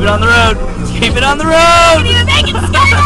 it on the road. Keep it on the road. I can't even make it, Skylar!